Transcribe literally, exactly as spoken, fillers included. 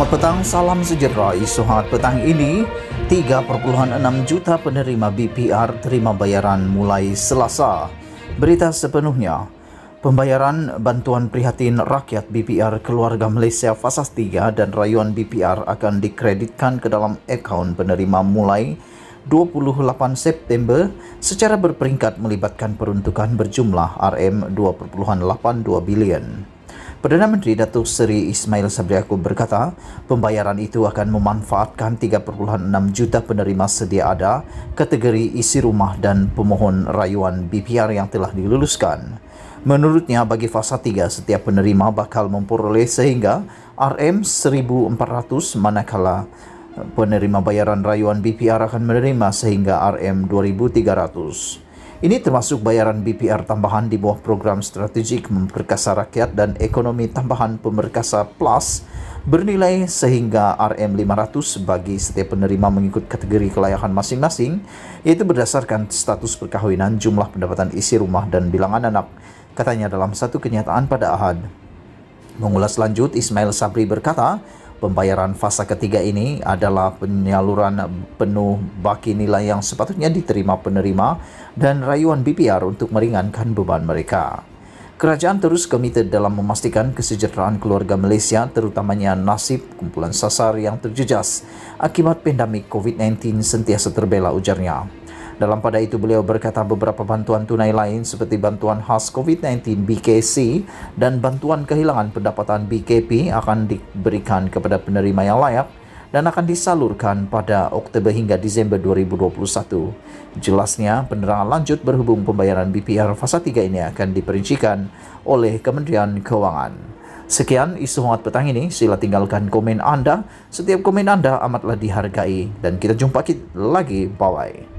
Selamat petang, salam sejahtera. Isu hangat petang ini, tiga koma enam juta penerima B P R terima bayaran mulai Selasa. Berita sepenuhnya, pembayaran bantuan prihatin rakyat B P R Keluarga Malaysia Fasa tiga dan rayuan B P R akan dikreditkan ke dalam akaun penerima mulai dua puluh lapan September secara berperingkat melibatkan peruntukan berjumlah R M dua koma lapan dua bilion. Perdana Menteri Datuk Seri Ismail Sabri Yaakob berkata, pembayaran itu akan memanfaatkan tiga koma enam juta penerima sedia ada kategori isi rumah dan pemohon rayuan B P R yang telah diluluskan. Menurutnya, bagi fasa tiga, setiap penerima bakal memperoleh sehingga R M seribu empat ratus, manakala penerima bayaran rayuan B P R akan menerima sehingga R M dua ribu tiga ratus. Ini termasuk bayaran B P R tambahan di bawah program strategik Memperkasa Rakyat dan Ekonomi Tambahan Pemerkasa Plus bernilai sehingga R M lima ratus bagi setiap penerima mengikut kategori kelayakan masing-masing, iaitu berdasarkan status perkahwinan, jumlah pendapatan isi rumah dan bilangan anak, katanya dalam satu kenyataan pada Ahad. Mengulas lanjut, Ismail Sabri berkata, pembayaran fasa ketiga ini adalah penyaluran penuh baki nilai yang sepatutnya diterima penerima dan rayuan B P R untuk meringankan beban mereka. Kerajaan terus komited dalam memastikan kesejahteraan keluarga Malaysia, terutamanya nasib kumpulan sasar yang terjejas akibat pandemik COVID sembilan belas sentiasa terbela, ujarnya. Dalam pada itu, beliau berkata beberapa bantuan tunai lain seperti bantuan khas COVID sembilan belas B K C dan bantuan kehilangan pendapatan B K P akan diberikan kepada penerima yang layak dan akan disalurkan pada Oktober hingga Disember dua ribu dua puluh satu. Jelasnya, penerangan lanjut berhubung pembayaran B P R fasa tiga ini akan diperincikan oleh Kementerian Keuangan. Sekian isu hangat petang ini, sila tinggalkan komen anda. Setiap komen anda amatlah dihargai dan kita jumpa lagi. Bye-bye.